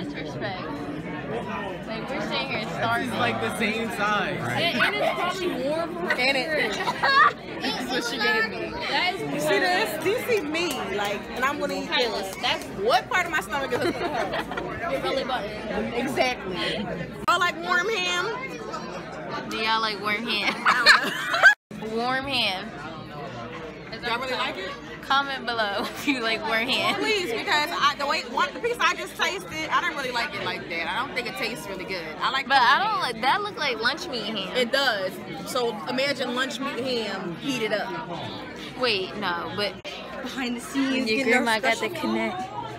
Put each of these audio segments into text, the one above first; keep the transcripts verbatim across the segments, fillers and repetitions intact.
disrespect. Like, we're sitting here starving. It's like the same size. And, and it's probably warm for And it. This is what she gave me. That is You see this? Do you see me? Like, and I'm gonna eat this. That's what part of my stomach is this gonna hurt? your belly button. Exactly. I like warm ham. Do y'all like warm ham? Warm ham. Y'all really like it? Comment below if you like warm ham. Please, because I, the way one the piece I just tasted, I don't really like it like that. I don't think it tastes really good. I like. But I don't like that. Look like lunch meat ham. It does. So imagine lunch meat ham heated up. Wait, no, but Behind the scenes, your getting grandma our got the special connect.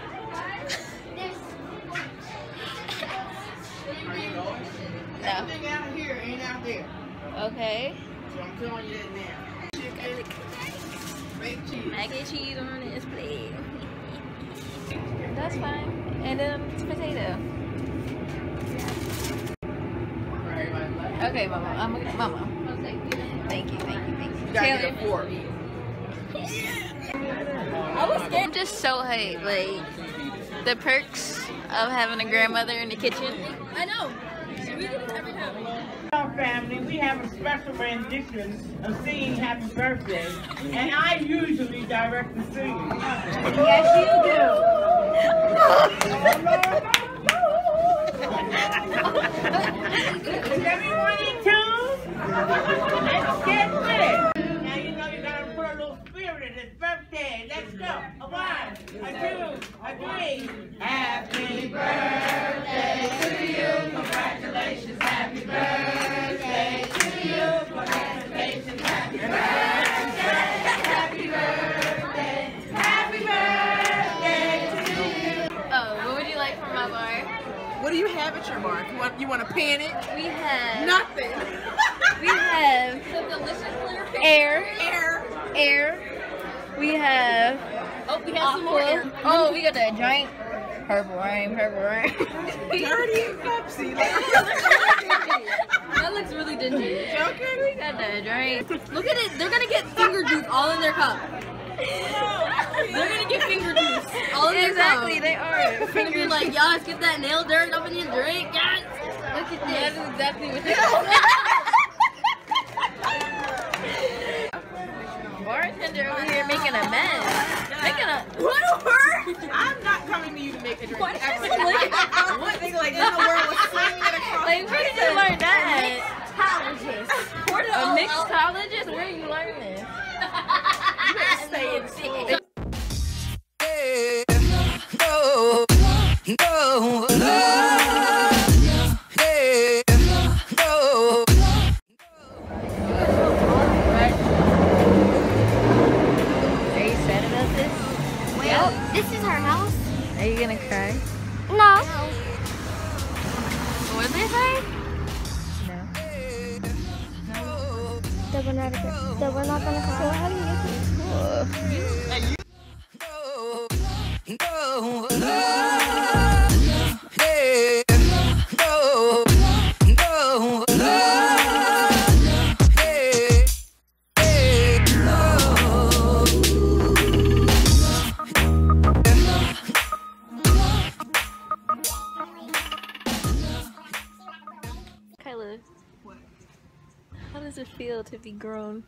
No. Everything out here ain't out there. Okay. So I'm telling you that now. Chicken, baked cheese. Mac and cheese on this plate. That's fine. And then um, it's potato. Okay, Mama. I'm gonna, Mama. Thank you, thank you, thank you. You gotta get a fork. I was scared. I'm just so hyped. Like, the perks of having a grandmother in the kitchen. I know. We do this every time. Our family, we have a special rendition of singing Happy Birthday, and I usually direct the singing. Yes, you do. Is everyone in tune? Let's get this. Now you know you gotta put a little spirit in this birthday. Let's go. A one, a two, a three. Happy birthday to you. Congratulations. Happy birthday to you. Congratulations. Happy birthday. Happy birthday. Happy birthday to you. Oh, what would you like from my bar? What do you have at your bar? You want you want to pan it? We have Nothing. we have The delicious clear air, air. air. We have Oh, we have some more air. aqua. Oh, we got that drink. Purple rain, purple rain. Dirty Pepsi. That looks really dingy. Joking? We got that drink. Look at it. They're gonna get finger juice all in their cup. They're gonna get finger juice all in Exactly, their they are. cup. They're gonna be like, y'all, get that nail dirt up in your drink, guys. Look at this. That is exactly what they Bartender over here making a mess. Making a What a hurt? I'm not coming to you to make a drink. What? Ever. One thing like in the world was slinging it across. like, where did you learn that? Mixologist. A mixologist? Where are you learning? Stay in sick. Are you sad about this? Well, this is her house. Are you gonna cry? No. What did they say? No. That we're not, that we're not gonna cry. So how do you get this? Kyla, how does it feel to be grown?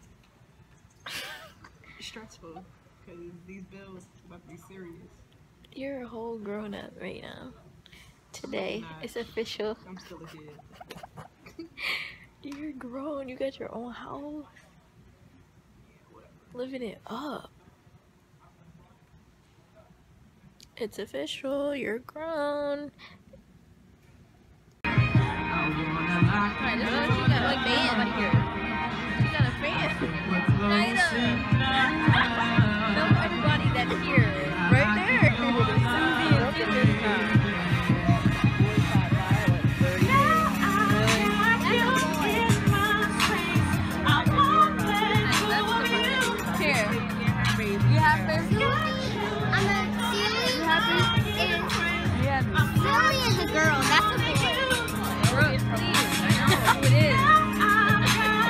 Stressful because these bills about to be serious. You're a whole grown up right now. Today, it's official. I'm still a kid. You're grown. You got your own house. Living it up. It's official. You're grown. Alright, this is what she got a fan right here. She got a fan. Nina. Tell everybody that's here. Right there. Susie and Tiffany. Here. You have this? I'm a Silly. You have this? And You have this? Silly is a girl. That's a boy. Brooke, please. I know who it is.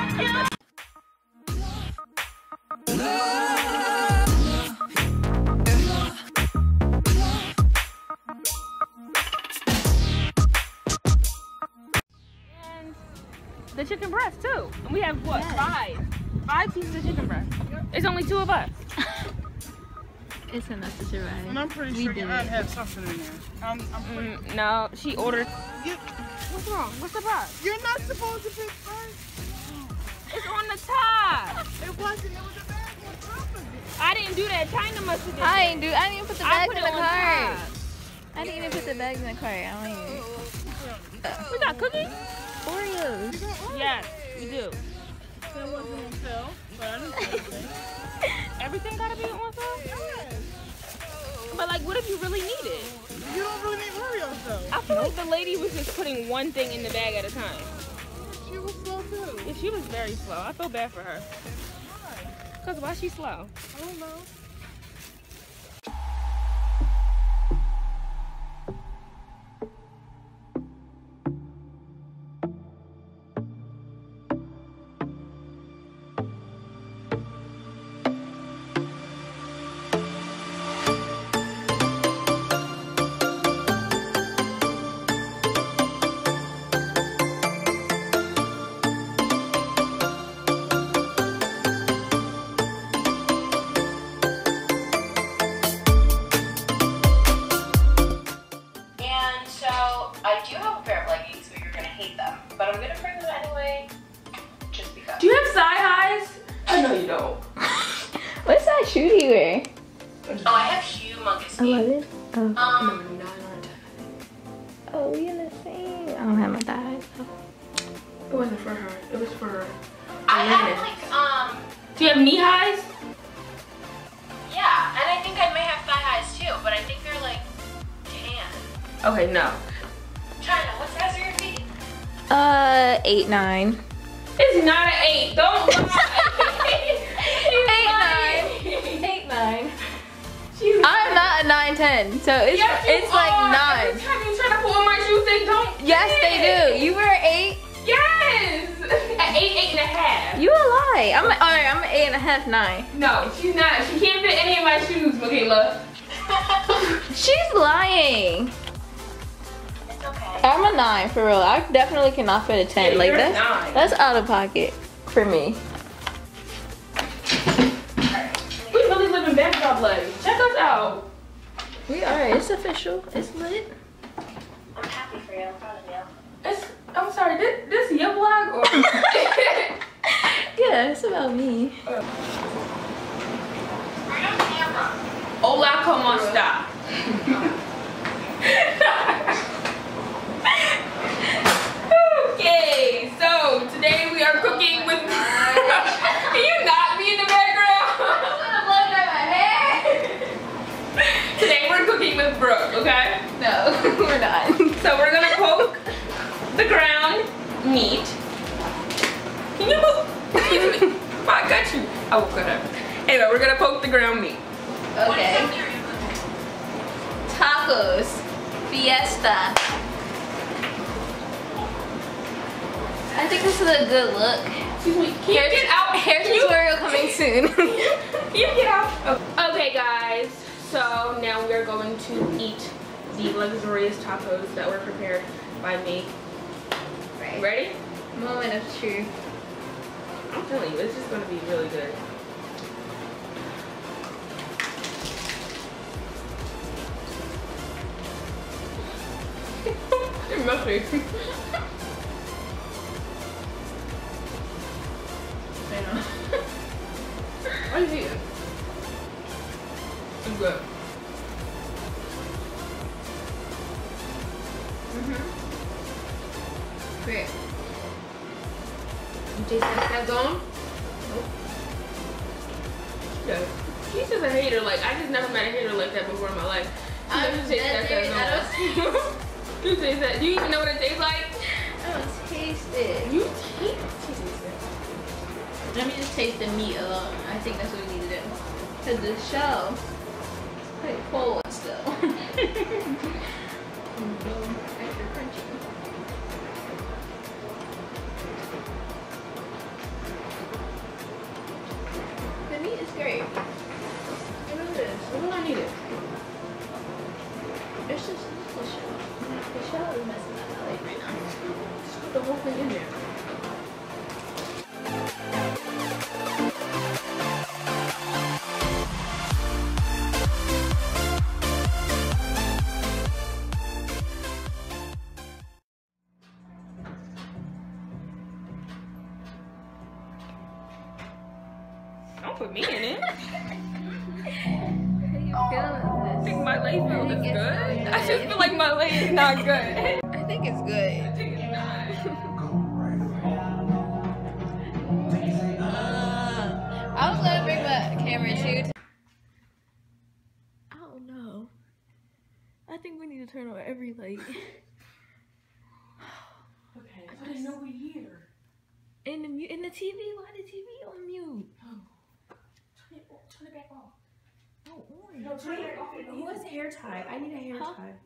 too. And we have what? Yes. Five. Five pieces of chicken breast. It's only two of us. It's enough to survive. And I'm pretty We sure did your aunt had something in there. I'm, I'm pretty, Mm, no, she ordered. you, What's wrong? What's the problem? you're not supposed to pick first. It's on the top. It wasn't. It was a bag on top of it. I didn't do that. China must have did I that. ain't do. I didn't even put the I bags put in it the on cart. top. I didn't even put the bags in the cart. I don't even. We got cookies? Oreos. Yes, we do. That wasn't on sale, but I didn't say anything. Everything gotta be on sale? But like, what if you really need it? You don't really need Oreos though. I feel like the lady was just putting one thing in the bag at a time. She was slow too. Yeah, she was very slow. I feel bad for her. Cause why she slow? I don't know. And so I do have a pair of leggings, but you're gonna hate them. But I'm gonna bring them anyway, just because. Do you have thigh highs? I know you don't. What size shoe do you wear? Oh, I have humongous feet. eleven. Oh. Um, Oh, we in the same. I don't have my thighs. It wasn't for her. It was for her. I have like, um, Do you have knee highs? yeah, and I think I may have thigh highs too, but I think they're like tan. Okay, no. China, what size are your feet? Uh, eight nine. It's not an eight. Don't lie. Eight nine. Eight nine. She's I'm not a nine ten, so it's Yes, you it's like are. nine. Every time you try to pull on my shoes, they don't. Yes, fit. they do. You were eight. Yes. At eight, eight and a half. You a lie. I'm a, all right. I'm an eight and a half, nine. No, she's not. She can't fit any of my shoes, Michaela. She's lying. It's okay. I'm a nine for real. I definitely cannot fit a ten. Yeah, like you're a that's nine. that's out of pocket for me. We really live in backdrop legs. Check us out. We are. It's official. It's lit. I'm happy for you. I'm proud of you. It's, I'm sorry. This, this your vlog or? Yeah, it's about me. Right on camera. Hola, como esta? Okay, so today we are cooking with. Can you not be in the background? Today we're cooking with Brooke, okay? No, we're not. So we're gonna poke the ground meat. Can you move? I got you. Oh, whatever. Anyway, we're gonna poke the ground meat. Okay. Tacos. Fiesta. I think this is a good look. Excuse me. Can you get out? Hair Can you- tutorial coming soon. Can you get out? Oh. Okay, guys. So now we are going to eat the luxurious tacos that were prepared by me. Right. Ready? Moment of truth. I'm telling you, it's just gonna be really good. It must be. I know. What is it? It's good. Great. You taste that that gone? Nope. Yeah. She's just a hater. Like, I just never met a hater like that before in my life. She I'm never tasted that better. that gone. You taste that. Do you even know what it tastes like? I don't taste it. You taste it. Let me just taste the meat alone. I think that's what we need to do. Cause the shell, pretty cold still. Extra crunchy. The meat is great. It really is. What do I need it? It's just the shell. The shell is messing up my leg right now. Just put the whole thing in there. don't put me in it. How you feeling I this? think my lay feels think is it's good. good. I just feel like my lay is not good. I think it's good. I think it's not. I was gonna bring my camera too. I don't know. I think we need to turn on every light. Okay, but I know we're here. In the mu- in the T V, why the T V on mute? Turn it, turn it back off. Oh, orange. No, turn it back off. Who has a hair tie? I need a hair Huh? tie.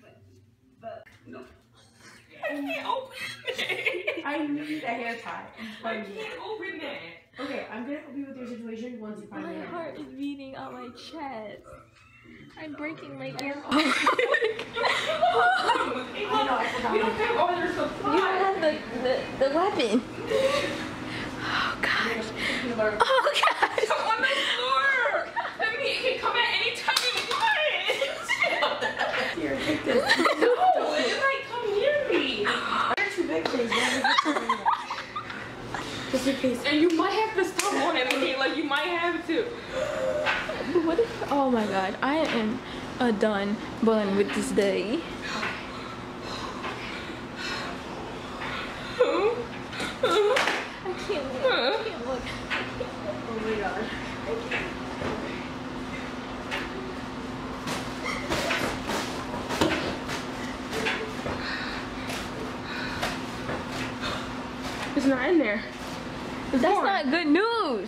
I can't open it. I need a hair tie. I can't open that. Okay, I'm gonna help you with your situation once you find My it. heart is beating on my chest. I'm breaking my ear. I know, I forgot. You don't have all your You supplies. don't have the, the, the weapon. Oh gosh. Oh gosh. Come on the floor. That means it can come at any time you want. Here, take this. No, it might come near me. They're too big for these. Just in case. And you might have to stop on it, okay? Like, you might have to. What if, oh my god, I am uh, done bun with this day. I can't look. I can't look. Oh my god. It's not in there. It's That's gone. not good news.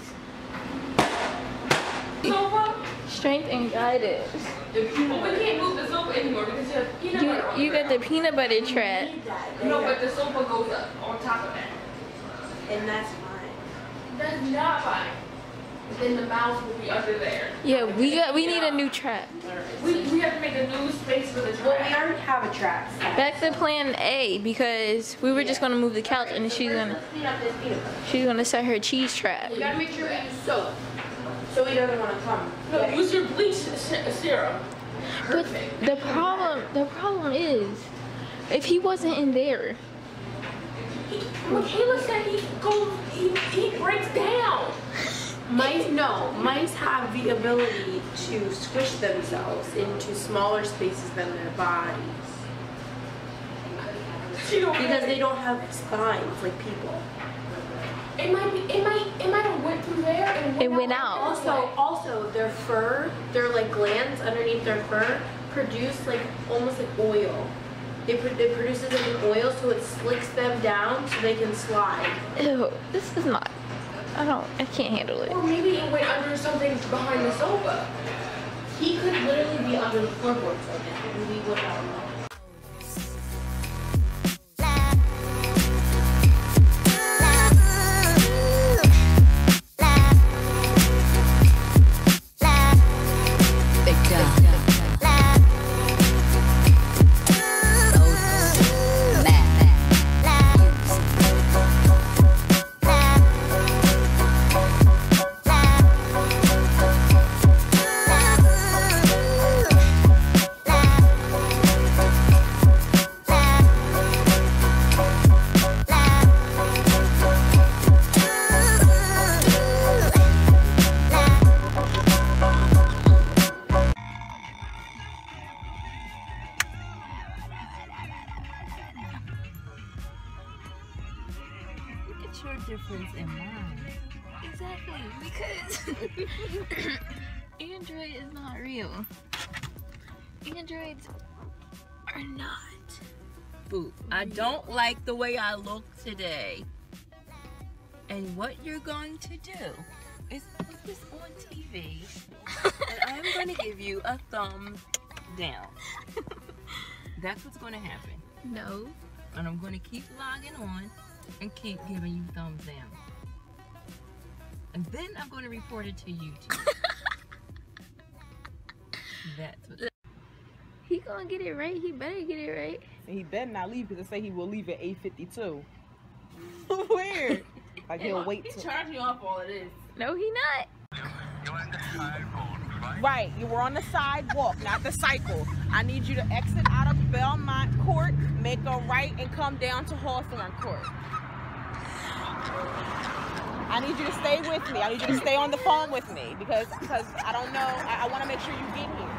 Sofa? Strength and guidance. But we can't move the sofa anymore because you have peanut You butter on you the got the peanut butter trap. No, but the sofa goes up on top of that. And that's fine. That's not fine. Then the mouse will be under there. Yeah, we got we need a new trap. We, we have to make a new space for the Well, trap. we already have a trap set. Back to plan A because we were just gonna move the couch and she's gonna Clean up this peanut butter. she's gonna set her cheese trap. We gotta make sure we use soap. So he doesn't want to come. No, use your bleach se- serum. But the problem the problem is if he wasn't in there. Michaela said he goes, he, he breaks down. Mice, no, mice have the ability to squish themselves into smaller spaces than their bodies. She don't Because they don't have spines like people. It might be, it might, it might have went through there and It went out. Also, also their fur, their like glands underneath their fur produce like almost like oil. It, pro- it produces like an oil so it slicks them down so they can slide. Ew, this is not I don't I can't handle it. Or maybe it went under something behind the sofa. He could literally be under the floorboards right now and we would not know. Your difference in mine. Exactly, because Android is not real. Androids are not. Boo, I don't like the way I look today. And what you're going to do is put this on T V and I'm going to give you a thumbs down. That's what's going to happen. No. And I'm going to keep logging on and keep giving you thumbs down. And then I'm going to report it to YouTube. That's what. He gonna get it right. He better get it right. And he better not leave because they say he will leave at eight fifty-two. Weird. Like he'll wait He's till. charging you off all of this. No, he not. Right, you were on the sidewalk, not the cycle. I need you to exit out of Belmont Court, make a right, and come down to Hawthorne Court. I need you to stay with me. I need you to stay on the phone with me because because I don't know. I, I want to make sure you get here.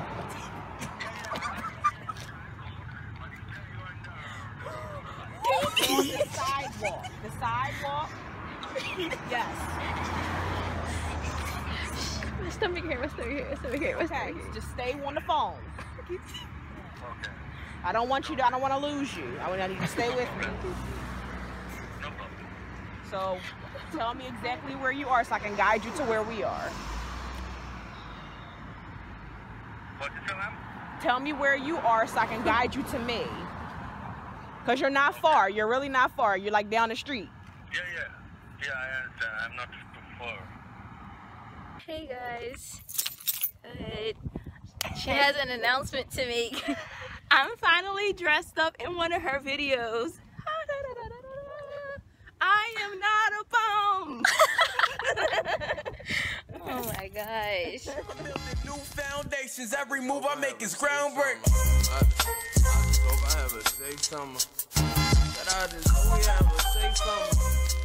On the sidewalk. The sidewalk. Yes. My stomach here, my stomach here, my stomach here, my Okay. stomach here. Just stay on the phone. I don't want you to. I don't want to lose you. I want you to stay with me. So, tell me exactly where you are so I can guide you to where we are. What you say, ma'am? Tell me where you are so I can guide you to me. Because you're not far. You're really not far. You're like down the street. Yeah, yeah. Yeah, I understand. I'm not too far. Hey guys. Good. She has an announcement to make. I'm finally dressed up in one of her videos. I am not a bum. Oh my gosh. New foundations, every move I make is groundbreaking. I just hope I have a safe summer. That I just hope we have a safe summer.